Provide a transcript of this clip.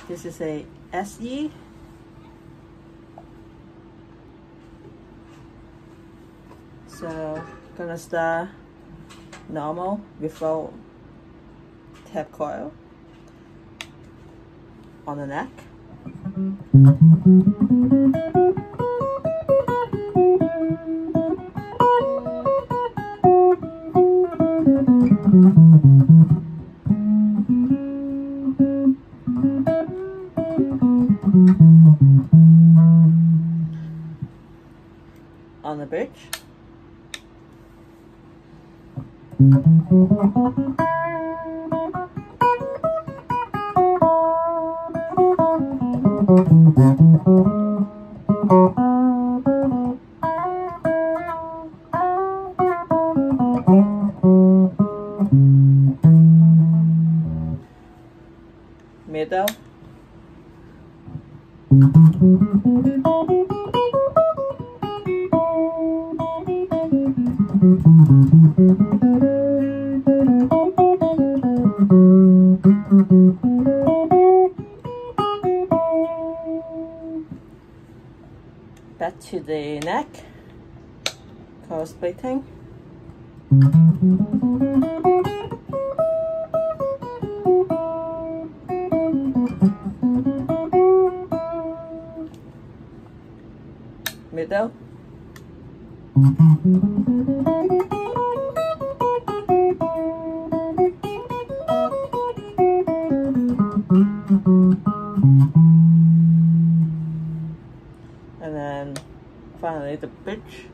This is a SE. So gonna start normal without tab coil on the neck. On the bridge. Middle. Back to the neck, coil splitting. Middle. And then finally the bridge.